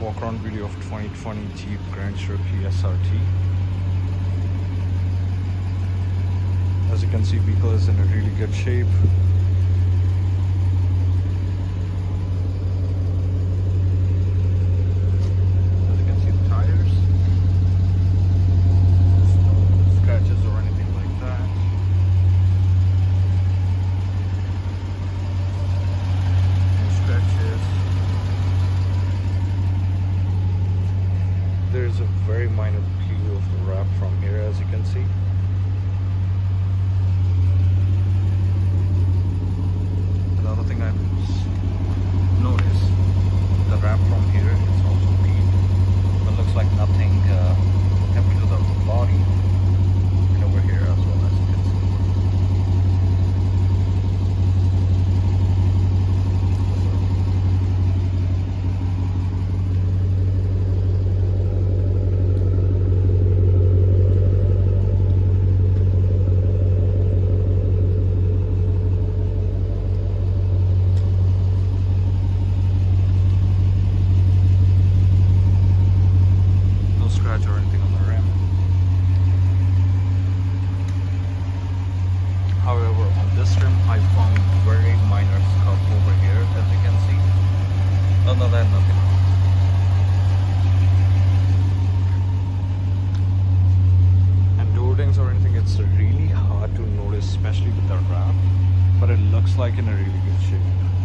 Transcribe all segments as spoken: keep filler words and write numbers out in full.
walk around video of twenty twenty Jeep Grand Cherokee S R T. As you can see, vehicle is in a really good shape. As you can see, the tires, no scratches or anything like that. No scratches. There's a very minor peel of the wrap from here, as you can see. Another thing I've noticed, the wrap from here is also peeled, but looks like nothing uh, happened to the body. And over here as well, as you can see. Or anything on the rim. However, on this rim I found very minor scuff over here, as you can see. Other than nothing. And door dings or anything, it's really hard to notice, especially with the wrap, but it looks like in a really good shape.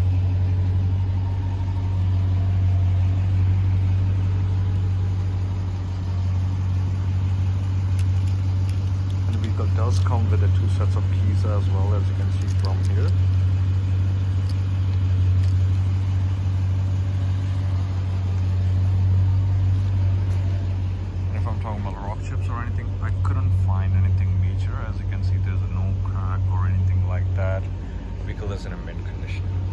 It does come with the two sets of keys as well, as you can see from here. And if I'm talking about rock chips or anything, I couldn't find anything major. As you can see, there's no crack or anything like that. The vehicle is in a mint condition.